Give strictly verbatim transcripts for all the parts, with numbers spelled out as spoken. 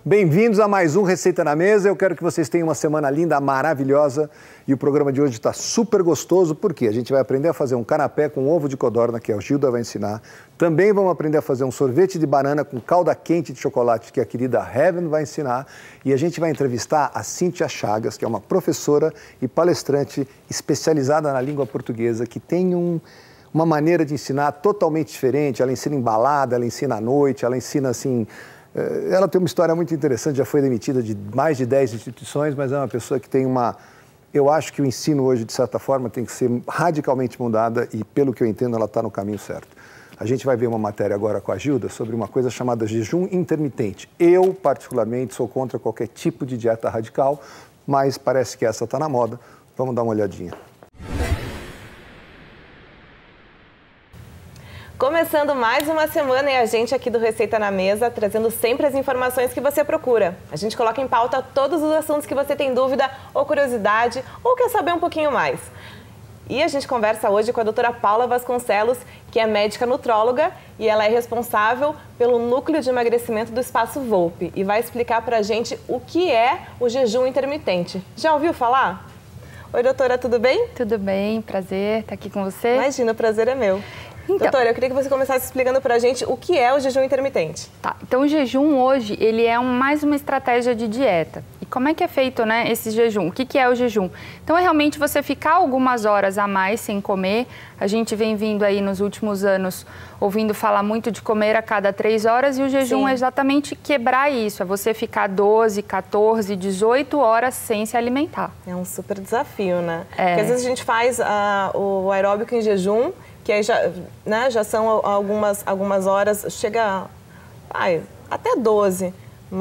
Bem-vindos a mais um Receita na Mesa. Eu quero que vocês tenham uma semana linda, maravilhosa. E o programa de hoje está super gostoso, porque a gente vai aprender a fazer um canapé com ovo de codorna, que a Gilda vai ensinar. Também vamos aprender a fazer um sorvete de banana com calda quente de chocolate, que a querida Heaven vai ensinar. E a gente vai entrevistar a Cíntia Chagas, que é uma professora e palestrante especializada na língua portuguesa, que tem um... uma maneira de ensinar totalmente diferente. Ela ensina em balada, ela ensina à noite, ela ensina assim... Ela tem uma história muito interessante, já foi demitida de mais de dez instituições, mas é uma pessoa que tem uma... Eu acho que o ensino hoje, de certa forma, tem que ser radicalmente mudada e, pelo que eu entendo, ela está no caminho certo. A gente vai ver uma matéria agora com a Gilda sobre uma coisa chamada jejum intermitente. Eu, particularmente, sou contra qualquer tipo de dieta radical, mas parece que essa está na moda. Vamos dar uma olhadinha. Começando mais uma semana e a gente aqui do Receita na Mesa, trazendo sempre as informações que você procura. A gente coloca em pauta todos os assuntos que você tem dúvida ou curiosidade ou quer saber um pouquinho mais. E a gente conversa hoje com a doutora Paula Vasconcelos, que é médica nutróloga e ela é responsável pelo núcleo de emagrecimento do Espaço Volpe e vai explicar pra gente o que é o jejum intermitente. Já ouviu falar? Oi, doutora, tudo bem? Tudo bem, prazer estar aqui com você. Imagina, o prazer é meu. Então, doutora, eu queria que você começasse explicando pra gente o que é o jejum intermitente. Tá, então o jejum hoje, ele é um, mais uma estratégia de dieta. E como é que é feito, né, esse jejum? O que, que é o jejum? Então é realmente você ficar algumas horas a mais sem comer. A gente vem vindo aí nos últimos anos ouvindo falar muito de comer a cada três horas e o jejum Sim. é exatamente quebrar isso. É você ficar doze, quatorze, dezoito horas sem se alimentar. É um super desafio, né? É. Porque às vezes a gente faz uh, o aeróbico em jejum, que aí já, né, já são algumas, algumas horas, chega ai, até doze,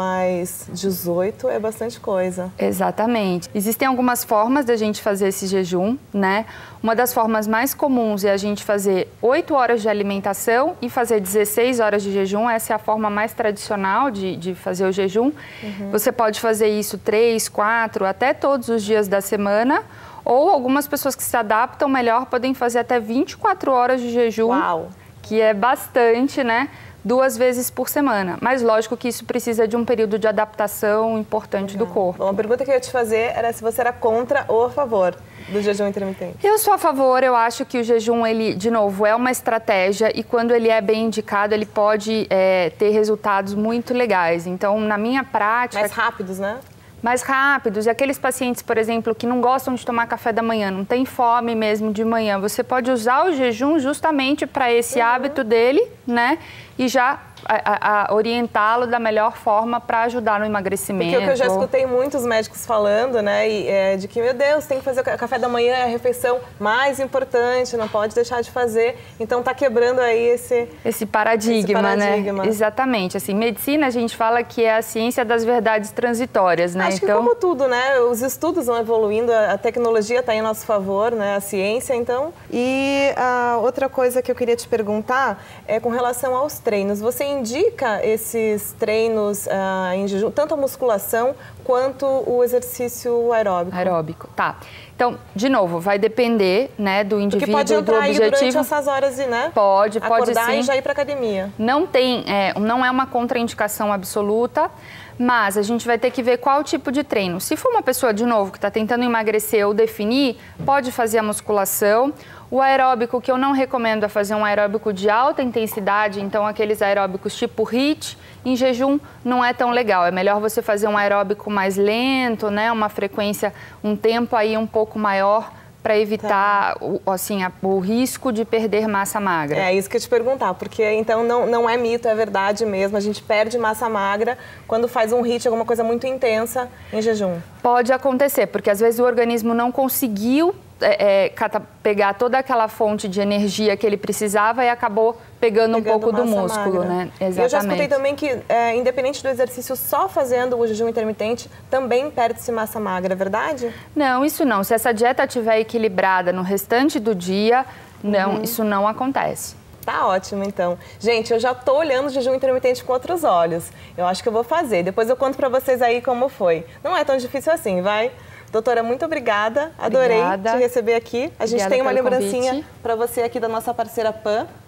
mas dezoito é bastante coisa. Exatamente. Existem algumas formas da gente fazer esse jejum, né? Uma das formas mais comuns é a gente fazer oito horas de alimentação e fazer dezesseis horas de jejum. Essa é a forma mais tradicional de, de fazer o jejum. Uhum. Você pode fazer isso três, quatro, até todos os dias da semana. Ou algumas pessoas que se adaptam melhor podem fazer até vinte e quatro horas de jejum, Uau. Que é bastante, né? Duas vezes por semana. Mas lógico que isso precisa de um período de adaptação importante Legal. do corpo. Bom, a pergunta que eu ia te fazer era se você era contra ou a favor do jejum intermitente. Eu sou a favor, eu acho que o jejum, ele, de novo, é uma estratégia e quando ele é bem indicado, ele pode é, ter resultados muito legais. Então, na minha prática... Mais rápidos, né? Mais rápidos. E aqueles pacientes, por exemplo, que não gostam de tomar café da manhã, não tem fome mesmo de manhã, você pode usar o jejum justamente para esse uhum. hábito dele, né? E já a, a, orientá-lo da melhor forma para ajudar no emagrecimento. Porque o que eu já escutei muitos médicos falando, né, e, é, de que, meu Deus, tem que fazer o café da manhã, é a refeição mais importante, não pode deixar de fazer. Então, tá quebrando aí esse... Esse paradigma, esse paradigma. Né? Exatamente. Assim, medicina, a gente fala que é a ciência das verdades transitórias, né? Acho então... que como tudo, né? Os estudos vão evoluindo, a tecnologia está em nosso favor, né? A ciência, então. E a outra coisa que eu queria te perguntar é com relação aos treinos. Você indica esses treinos uh, em jejum, tanto a musculação quanto o exercício aeróbico? Aeróbico, tá. Então, de novo, vai depender, né, do indivíduo, Porque pode entrar do objetivo. Aí durante essas horas, né? Pode, pode sim. Acordar e já ir para academia. Não tem, é, não é uma contraindicação absoluta, mas a gente vai ter que ver qual tipo de treino. Se for uma pessoa, de novo, que está tentando emagrecer ou definir, pode fazer a musculação. O aeróbico, que eu não recomendo, é fazer um aeróbico de alta intensidade, então aqueles aeróbicos tipo HIIT, em jejum não é tão legal. É melhor você fazer um aeróbico mais lento, né? Uma frequência, um tempo aí um pouco maior, para evitar tá. o, assim, a, o risco de perder massa magra. É isso que eu ia te perguntar, porque então não, não é mito, é verdade mesmo. A gente perde massa magra quando faz um HIIT, alguma coisa muito intensa em jejum. Pode acontecer, porque às vezes o organismo não conseguiu é, é, pegar toda aquela fonte de energia que ele precisava e acabou pegando, pegando um pouco do músculo, magra. né? Exatamente. Eu já escutei também que, é, independente do exercício, só fazendo o jejum intermitente, também perde-se massa magra, é verdade? Não, isso não. Se essa dieta estiver equilibrada no restante do dia, não, uhum. isso não acontece. Tá ótimo, então. Gente, eu já tô olhando o jejum intermitente com outros olhos. Eu acho que eu vou fazer. Depois eu conto pra vocês aí como foi. Não é tão difícil assim, vai? Doutora, muito obrigada. Adorei obrigada. te receber aqui. A gente Obrigada tem uma pelo lembrancinha convite. para você aqui da nossa parceira Pan.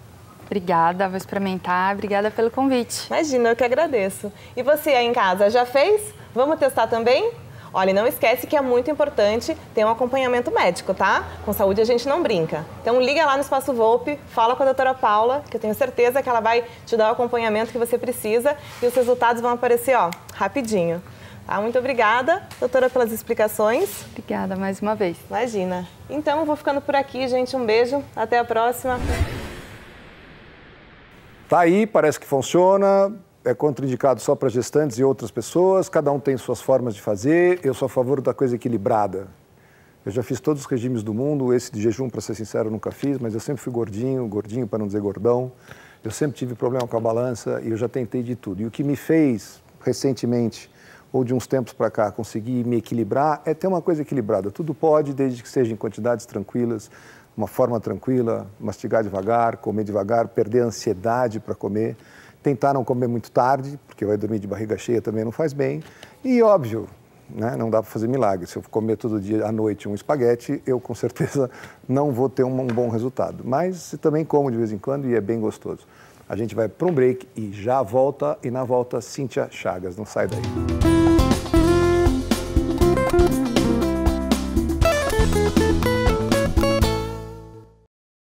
Obrigada, vou experimentar. Obrigada pelo convite. Imagina, eu que agradeço. E você aí em casa, já fez? Vamos testar também? Olha, e não esquece que é muito importante ter um acompanhamento médico, tá? Com saúde a gente não brinca. Então liga lá no Espaço Volpe, fala com a doutora Paula, que eu tenho certeza que ela vai te dar o acompanhamento que você precisa e os resultados vão aparecer, ó, rapidinho. Tá? Muito obrigada, doutora, pelas explicações. Obrigada mais uma vez. Imagina. Então, eu vou ficando por aqui, gente. Um beijo. Até a próxima. Tá aí, parece que funciona. É contraindicado só para gestantes e outras pessoas. Cada um tem suas formas de fazer. Eu sou a favor da coisa equilibrada. Eu já fiz todos os regimes do mundo. Esse de jejum, para ser sincero, eu nunca fiz. Mas eu sempre fui gordinho, gordinho para não dizer gordão. Eu sempre tive problema com a balança e eu já tentei de tudo. E o que me fez, recentemente, ou de uns tempos para cá, conseguir me equilibrar, é ter uma coisa equilibrada. Tudo pode, desde que seja em quantidades tranquilas, uma forma tranquila, mastigar devagar, comer devagar, perder a ansiedade para comer, tentar não comer muito tarde, porque vai dormir de barriga cheia também não faz bem. E óbvio, né, não dá para fazer milagre. Se eu comer todo dia à noite um espaguete, eu com certeza não vou ter um, um bom resultado. Mas também como de vez em quando e é bem gostoso. A gente vai para um break e já volta, e na volta Cíntia Chagas, não sai daí.